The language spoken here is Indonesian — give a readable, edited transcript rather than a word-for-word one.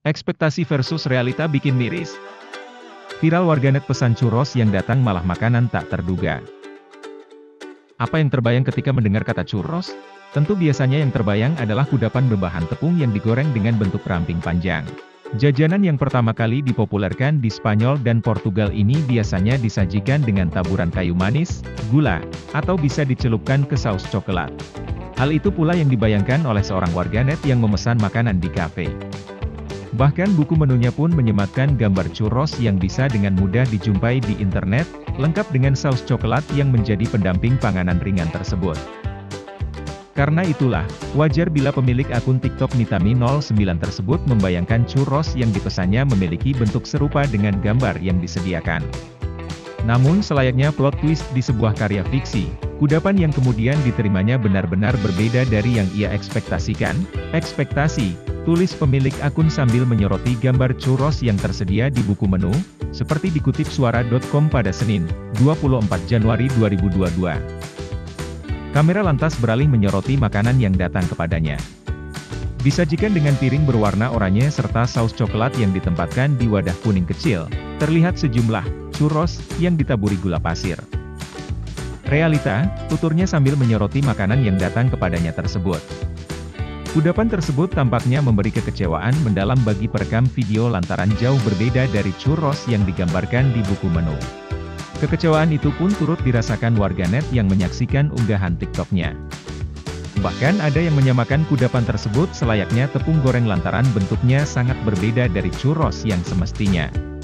Ekspektasi versus realita bikin miris. Viral warganet pesan churros yang datang malah makanan tak terduga. Apa yang terbayang ketika mendengar kata churros? Tentu biasanya yang terbayang adalah kudapan berbahan tepung yang digoreng dengan bentuk ramping panjang. Jajanan yang pertama kali dipopulerkan di Spanyol dan Portugal ini biasanya disajikan dengan taburan kayu manis, gula, atau bisa dicelupkan ke saus coklat. Hal itu pula yang dibayangkan oleh seorang warganet yang memesan makanan di kafe. Bahkan buku menunya pun menyematkan gambar churros yang bisa dengan mudah dijumpai di internet, lengkap dengan saus coklat yang menjadi pendamping panganan ringan tersebut. Karena itulah, wajar bila pemilik akun TikTok Nitami09 tersebut membayangkan churros yang dipesannya memiliki bentuk serupa dengan gambar yang disediakan. Namun selayaknya plot twist di sebuah karya fiksi, kudapan yang kemudian diterimanya benar-benar berbeda dari yang ia ekspektasikan. Ekspektasi, tulis pemilik akun sambil menyoroti gambar churros yang tersedia di buku menu, seperti dikutip suara.com pada Senin, 24 Januari 2022. Kamera lantas beralih menyoroti makanan yang datang kepadanya. Disajikan dengan piring berwarna oranye serta saus coklat yang ditempatkan di wadah kuning kecil, terlihat sejumlah churros yang ditaburi gula pasir. Realita, tuturnya sambil menyoroti makanan yang datang kepadanya tersebut. Kudapan tersebut tampaknya memberi kekecewaan mendalam bagi perekam video lantaran jauh berbeda dari churros yang digambarkan di buku menu. Kekecewaan itu pun turut dirasakan warganet yang menyaksikan unggahan TikToknya. Bahkan ada yang menyamakan kudapan tersebut selayaknya tepung goreng lantaran bentuknya sangat berbeda dari churros yang semestinya.